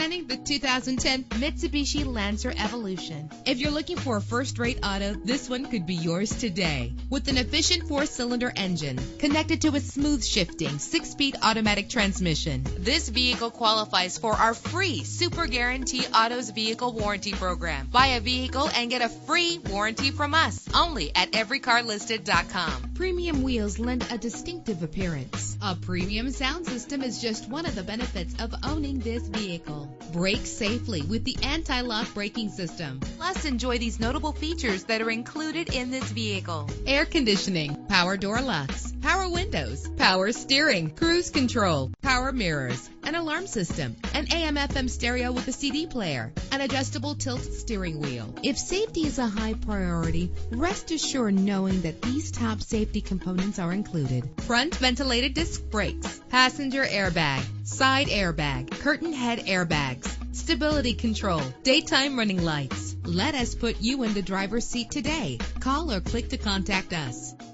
Presenting the 2010 Mitsubishi Lancer Evolution. If you're looking for a first-rate auto, this one could be yours today. With an efficient 4-cylinder engine connected to a smooth shifting 6-speed automatic transmission, this vehicle qualifies for our free Super Guarantee Autos Vehicle Warranty Program. Buy a vehicle and get a free warranty from us only at everycarlisted.com. Premium wheels lend a distinctive appearance. A premium sound system is just one of the benefits of owning this vehicle. Brake safely with the anti-lock braking system. Plus, enjoy these notable features that are included in this vehicle: air conditioning, power door locks, power windows, power steering, cruise control, power mirrors, an alarm system, an AM/FM stereo with a CD player, an adjustable tilt steering wheel. If safety is a high priority, rest assured knowing that these top safety components are included: front ventilated disc brakes, passenger airbag, side airbag, curtain head airbags, stability control, daytime running lights. Let us put you in the driver's seat today. Call or click to contact us.